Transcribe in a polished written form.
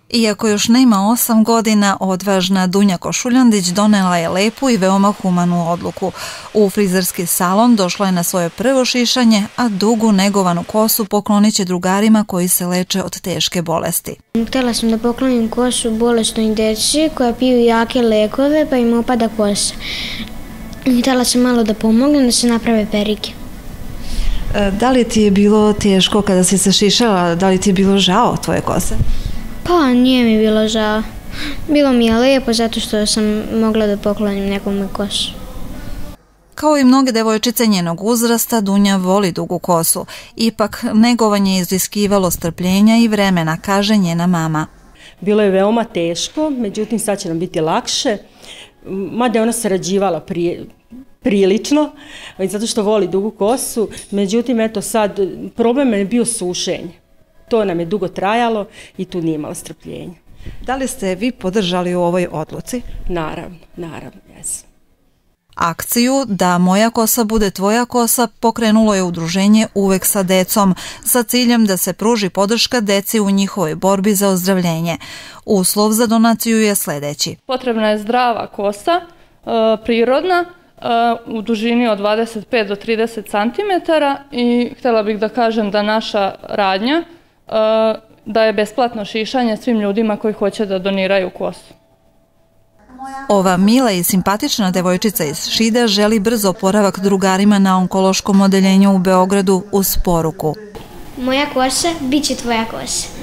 Iako još nema 8 godina, odvažna Dunja Košuljandić donela je lepu i veoma humanu odluku. U frizerski salon došla je na svoje prvo šišanje, a dugu negovanu kosu poklonit će drugarima koji se leče od teške bolesti. Htjela sam da poklonim kosu bolesnoj deci koja piju jake lekove pa im opada kosa. Htjela sam malo da pomognem da se naprave perike. Da li ti je bilo teško kada si se šišala? Da li ti je bilo žao tvoje kose? Pa nije mi bilo žao. Bilo mi je lijepo zato što sam mogla da poklonim nekome kosu. Kao i mnoge devojčice njenog uzrasta, Dunja voli dugu kosu. Ipak, negovanje je iziskivalo strpljenja i vremena, kaže njena mama. Bilo je veoma teško, međutim sad će nam biti lakše. Mada je ona sarađivala prilično, zato što voli dugu kosu. Međutim, eto sad, problem je bio sušenje. To nam je dugo trajalo i tu nije imala strpljenja. Da li ste vi podržali u ovoj odluci? Naravno, jesam. Akciju Da moja kosa bude tvoja kosa pokrenulo je udruženje Uvek sa decom sa ciljem da se pruži podrška deci u njihovoj borbi za ozdravljenje. Uslov za donaciju je sljedeći. Potrebna je zdrava kosa, prirodna, u dužini od 25 do 30 cm i htjela bih da kažem da naša radnja daje besplatno šišanje svim ljudima koji hoće da doniraju kosu. Ova mila i simpatična devojčica iz Šida želi brzo oporavak drugarima na onkološkom odeljenju u Beogradu uz poruku. Moja kosa bit će tvoja kosa.